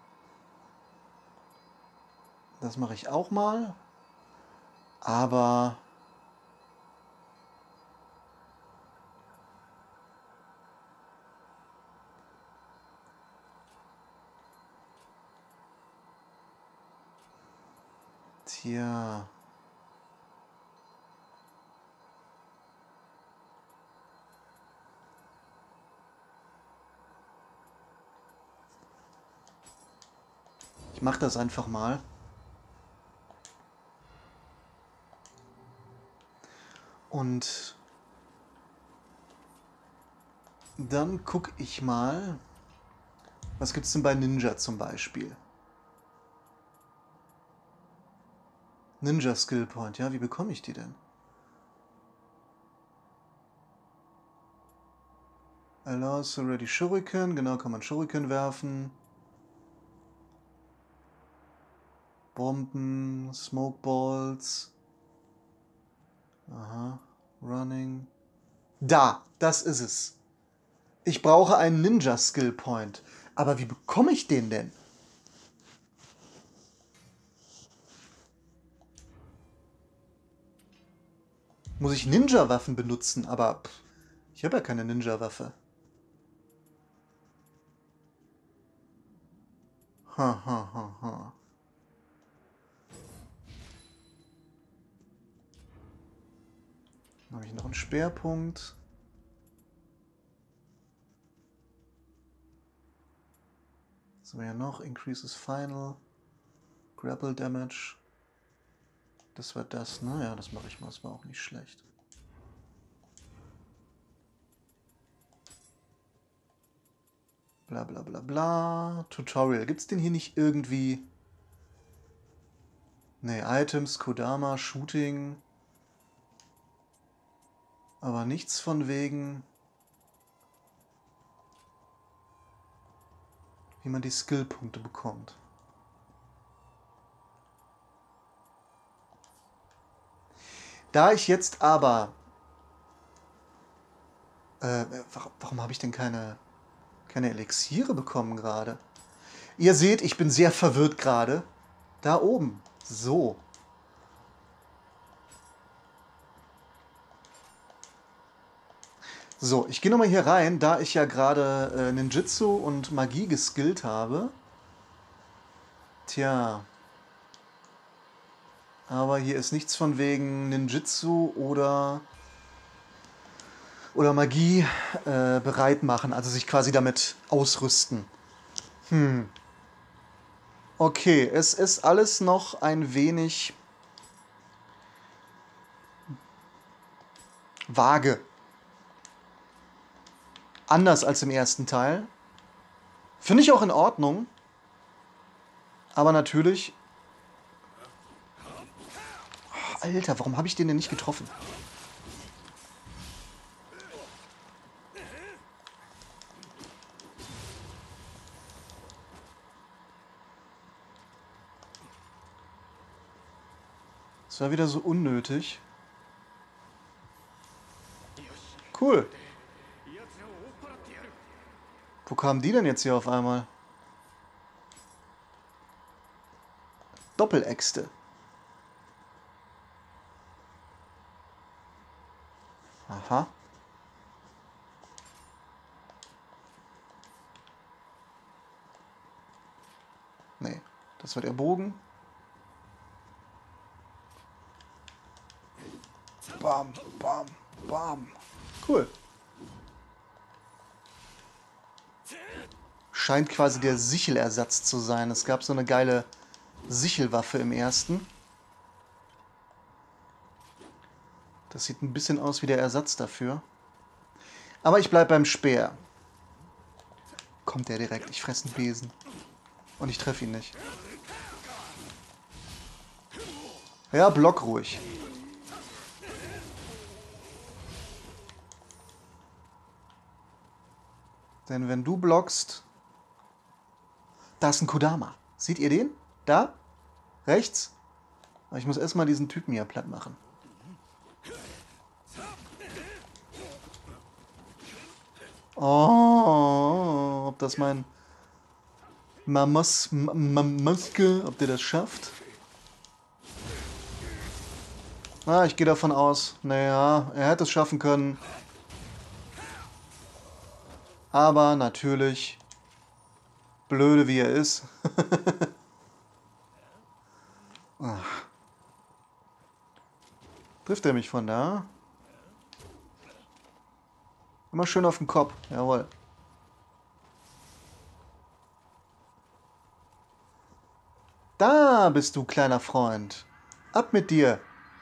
Das mache ich auch mal. Aber tja. Ich mache das einfach mal. Und dann gucke ich mal, was gibt es denn bei Ninja zum Beispiel? Ninja Skill Point, ja, wie bekomme ich die denn? Allows already Shuriken, genau, kann man Shuriken werfen. Bomben, Smoke Balls. Aha, Running. Da, das ist es. Ich brauche einen Ninja Skill Point. Aber wie bekomme ich den denn? Muss ich Ninja-Waffen benutzen? Aber ich habe ja keine Ninja-Waffe. Ha, ha, ha, ha. Dann habe ich noch einen Speerpunkt. Was haben wir ja noch? Increases Final. Grapple Damage. Das war das, ne? Ja, das mache ich mal. Das war auch nicht schlecht. Bla bla bla bla. Tutorial. Gibt's den hier nicht irgendwie? Ne, Items, Kodama, Shooting. Aber nichts von wegen, wie man die Skillpunkte bekommt. Da ich jetzt aber... warum habe ich denn keine Elixiere bekommen gerade? Ihr seht, ich bin sehr verwirrt gerade. Da oben. So. So, ich gehe nochmal hier rein, da ich ja gerade Ninjutsu und Magie geskillt habe. Tja. Aber hier ist nichts von wegen Ninjutsu oder Magie bereit machen, also sich quasi damit ausrüsten. Okay, es ist alles noch ein wenig vage. Anders als im ersten Teil. Finde ich auch in Ordnung. Aber natürlich... Oh, Alter, warum habe ich den denn nicht getroffen? Das war wieder so unnötig. Cool. Wo kamen die denn jetzt hier auf einmal? Doppeläxte. Aha. Nee, das war der Bogen. Bam, bam, bam. Cool. Scheint quasi der Sichelersatz zu sein. Es gab so eine geile Sichelwaffe im ersten. Das sieht ein bisschen aus wie der Ersatz dafür. Aber ich bleib beim Speer. Kommt der direkt. Ich fresse einen Besen. Und ich treffe ihn nicht. Ja, block ruhig. Denn wenn du blockst... Da ist ein Kodama. Seht ihr den? Da? Rechts? Ich muss erstmal diesen Typen hier platt machen. Oh, ob das mein Maske, ob der das schafft? Ah, ich gehe davon aus. Naja, er hätte es schaffen können. Aber natürlich, blöde wie er ist. Ach. Trifft er mich von da? Immer schön auf den Kopf. Jawohl. Da bist du, kleiner Freund. Ab mit dir.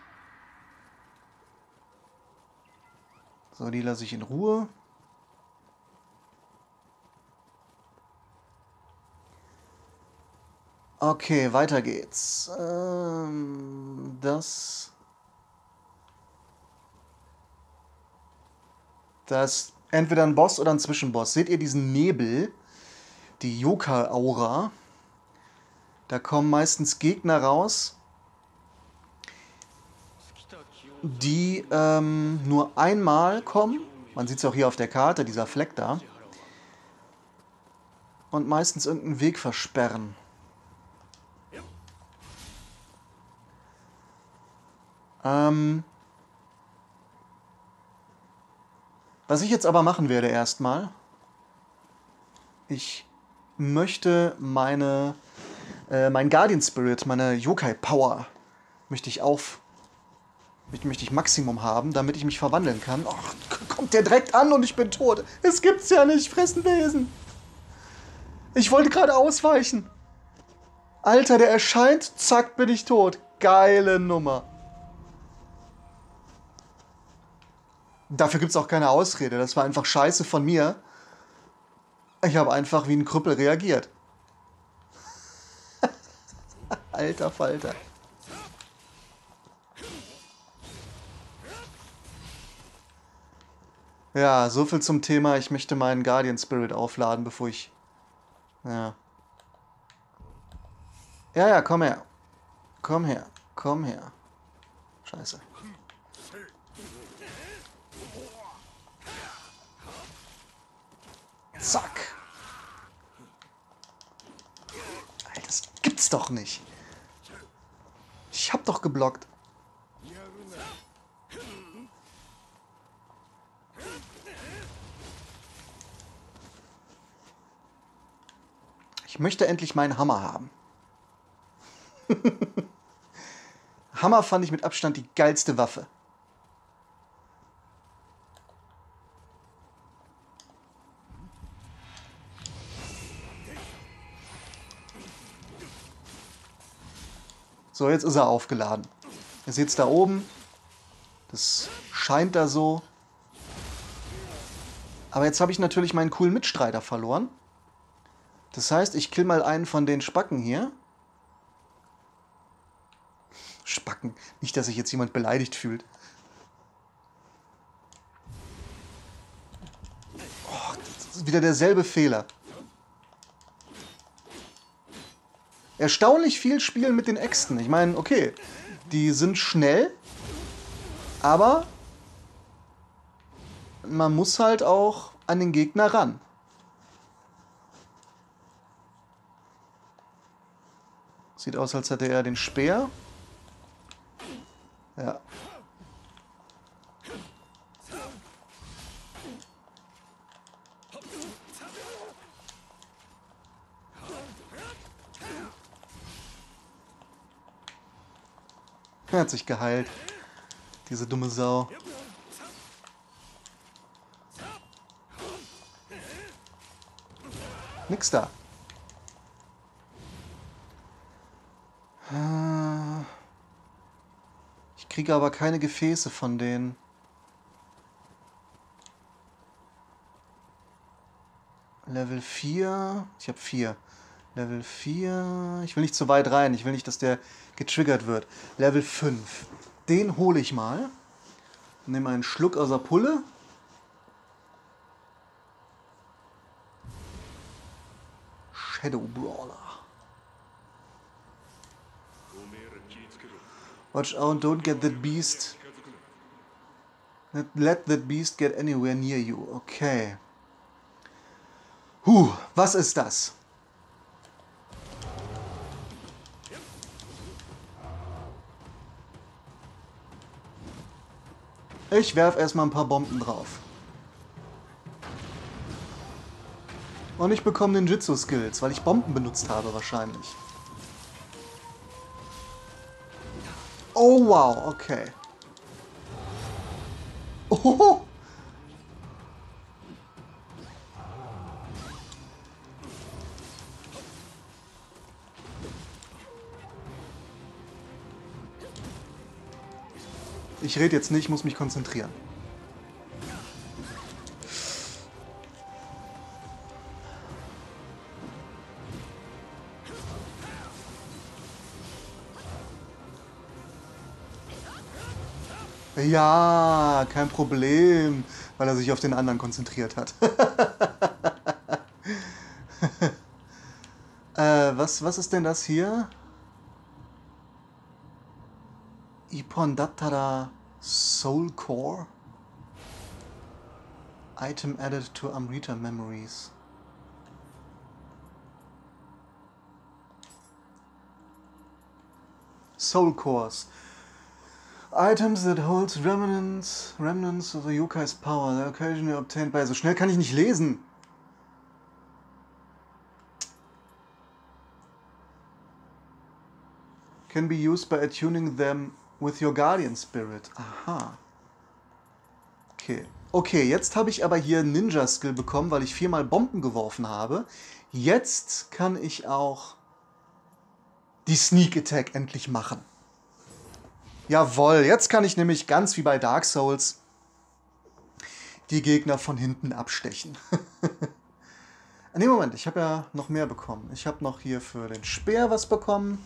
So, die lasse ich in Ruhe. Okay, weiter geht's. Das ist entweder ein Boss oder ein Zwischenboss. Seht ihr diesen Nebel? Die Yokai-Aura. Da kommen meistens Gegner raus, die nur einmal kommen. Man sieht es auch hier auf der Karte, dieser Fleck da. Und meistens irgendeinen Weg versperren. Was ich jetzt aber machen werde erstmal, ich möchte mein Guardian Spirit, meine Yokai Power, möchte ich Maximum haben, damit ich mich verwandeln kann. Och, kommt der direkt an und ich bin tot. Es gibt's ja nicht, Fressenwesen. Ich wollte gerade ausweichen. Alter, der erscheint, zack, bin ich tot. Geile Nummer. Dafür gibt's auch keine Ausrede. Das war einfach scheiße von mir. Ich habe einfach wie ein Krüppel reagiert. Alter Falter. Ja, so viel zum Thema, ich möchte meinen Guardian Spirit aufladen, bevor ich... Ja. Ja, ja, komm her. Komm her. Komm her. Scheiße. Zack. Alter, das gibt's doch nicht. Ich hab doch geblockt. Ich möchte endlich meinen Hammer haben. Hammer fand ich mit Abstand die geilste Waffe. So, jetzt ist er aufgeladen. Ihr seht es da oben. Das scheint da so. Aber jetzt habe ich natürlich meinen coolen Mitstreiter verloren. Das heißt, ich kill mal einen von den Spacken hier. Spacken. Nicht, dass sich jetzt jemand beleidigt fühlt. Oh, das ist wieder derselbe Fehler. Erstaunlich viel spielen mit den Äxten. Ich meine, okay, die sind schnell, aber man muss halt auch an den Gegner ran. Sieht aus, als hätte er den Speer. Ja. Er hat sich geheilt. Diese dumme Sau. Nix da. Ich kriege aber keine Gefäße von denen. Level 4. Ich habe 4. Level 4. Ich will nicht zu weit rein. Ich will nicht, dass der getriggert wird. Level 5. Den hole ich mal. Nehme einen Schluck aus der Pulle. Shadow Brawler. Watch out, don't get that beast. Let that beast get anywhere near you. Okay. Was ist das? Ich werf erstmal ein paar Bomben drauf. Und ich bekomme den Ninjutsu-Skills, weil ich Bomben benutzt habe wahrscheinlich. Oh wow, okay. Oh. Ich rede jetzt nicht, muss mich konzentrieren. Ja, kein Problem, weil er sich auf den anderen konzentriert hat. Was ist denn das hier? Ipondatara Soul Core? Item added to Amrita Memories. Soul Cores. Items that holds remnants of the yokai's power. They're occasionally obtained by... So schnell kann ich nicht lesen. Can be used by attuning them with your guardian spirit. Aha. Okay. Okay, jetzt habe ich aber hier Ninja-Skill bekommen, weil ich 4-mal Bomben geworfen habe. Jetzt kann ich auch die Sneak Attack endlich machen. Jawohl, jetzt kann ich nämlich ganz wie bei Dark Souls die Gegner von hinten abstechen. Ne, Moment, ich habe ja noch mehr bekommen. Ich habe noch hier für den Speer was bekommen.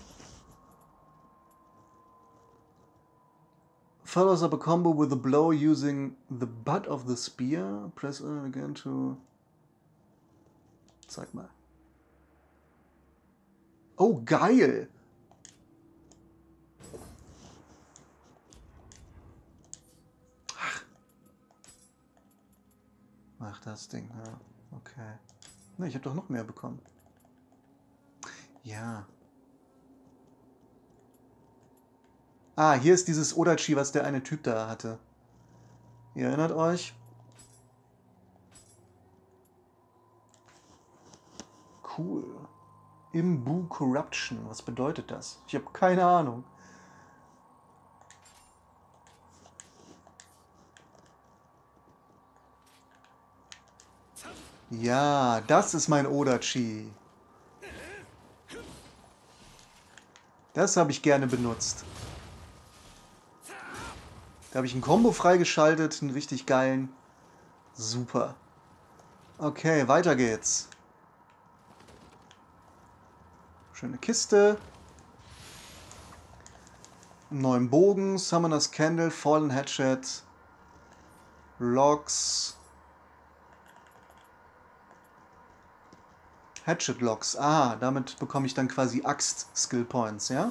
Follows up a combo with a blow using the butt of the spear. Press again to... Zeig mal. Oh, geil! Ach, das Ding, ja. Okay. Ne, ich habe doch noch mehr bekommen. Ja. Ah, hier ist dieses Odachi, was der eine Typ da hatte. Ihr erinnert euch? Cool. Imbu Corruption. Was bedeutet das? Ich habe keine Ahnung. Ja, das ist mein Odachi. Das habe ich gerne benutzt. Da habe ich einen Combo freigeschaltet, einen richtig geilen. Super. Okay, weiter geht's. Schöne Kiste. Einen neuen Bogen, Summoner's Candle, Fallen Hatchet, Logs. Hatchet Logs. Ah, damit bekomme ich dann quasi Axt Skill Points, ja?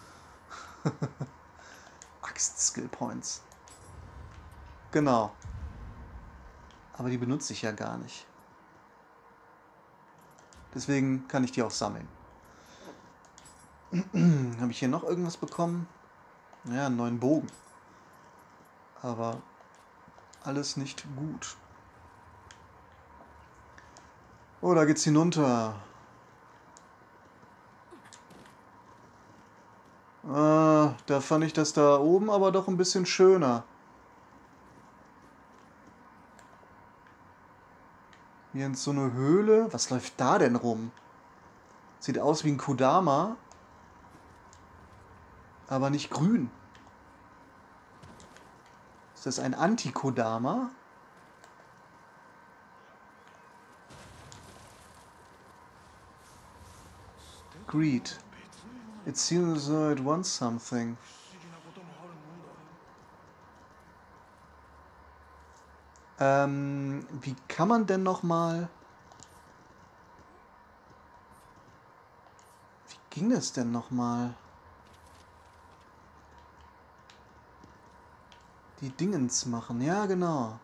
Axt Skill Points. Genau. Aber die benutze ich ja gar nicht. Deswegen kann ich die auch sammeln. Habe ich hier noch irgendwas bekommen? Ja, einen neuen Bogen. Aber alles nicht gut. Oh, da geht's hinunter. Ah, da fand ich das da oben aber doch ein bisschen schöner. Hier in so eine Höhle. Was läuft da denn rum? Sieht aus wie ein Kodama. Aber nicht grün. Ist das ein Anti-Kodama? Greed. It seems it wants something. Wie kann man denn nochmal... Wie ging es denn nochmal? Die Dingens machen, ja genau.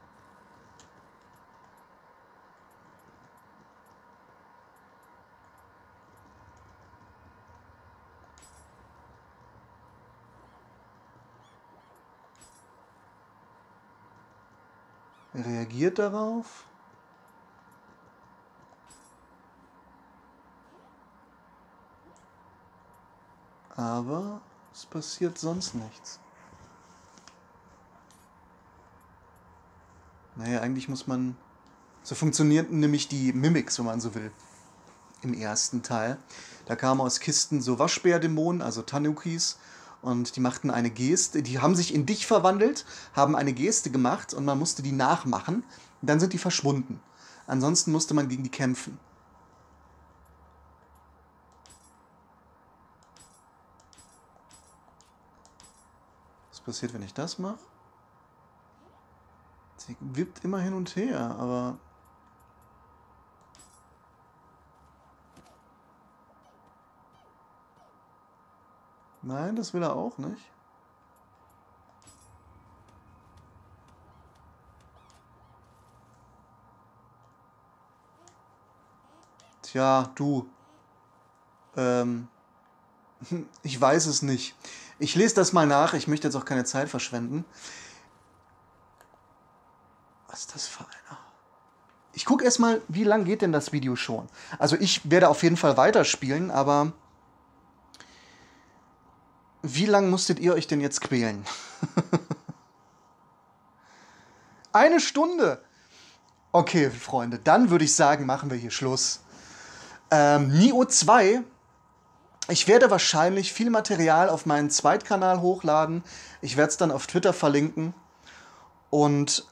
Er reagiert darauf. Aber es passiert sonst nichts. Naja, eigentlich muss man... So funktionierten nämlich die Mimics, wenn man so will, im ersten Teil. Da kamen aus Kisten so Waschbärdämonen, also Tanukis, und die machten eine Geste. Die haben sich in dich verwandelt, haben eine Geste gemacht und man musste die nachmachen. Und dann sind die verschwunden. Ansonsten musste man gegen die kämpfen. Was passiert, wenn ich das mache? Sie wippt immer hin und her, aber... Nein, das will er auch nicht. Tja, du. Ich weiß es nicht. Ich lese das mal nach. Ich möchte jetzt auch keine Zeit verschwenden. Was ist das für einer? Ich gucke erstmal, wie lang geht denn das Video schon? Also ich werde auf jeden Fall weiterspielen, aber wie lang musstet ihr euch denn jetzt quälen? 1 Stunde! Okay, Freunde, dann würde ich sagen, machen wir hier Schluss. Nioh 2. Ich werde wahrscheinlich viel Material auf meinen Zweitkanal hochladen. Ich werde es dann auf Twitter verlinken. Und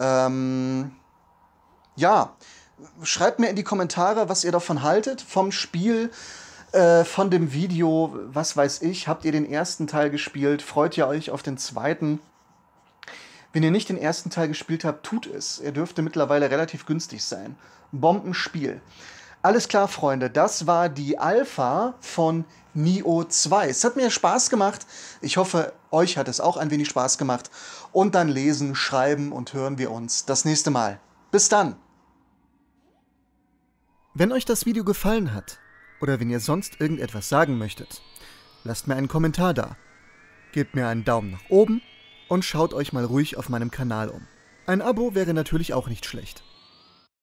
ja, schreibt mir in die Kommentare, was ihr davon haltet. Vom Spiel, von dem Video, was weiß ich. Habt ihr den ersten Teil gespielt? Freut ihr euch auf den zweiten? Wenn ihr nicht den ersten Teil gespielt habt, tut es. Er dürfte mittlerweile relativ günstig sein. Bombenspiel. Alles klar, Freunde, das war die Alpha von Nioh 2. Es hat mir Spaß gemacht. Ich hoffe, euch hat es auch ein wenig Spaß gemacht. Und dann lesen, schreiben und hören wir uns das nächste Mal. Bis dann! Wenn euch das Video gefallen hat oder wenn ihr sonst irgendetwas sagen möchtet, lasst mir einen Kommentar da. Gebt mir einen Daumen nach oben und schaut euch mal ruhig auf meinem Kanal um. Ein Abo wäre natürlich auch nicht schlecht.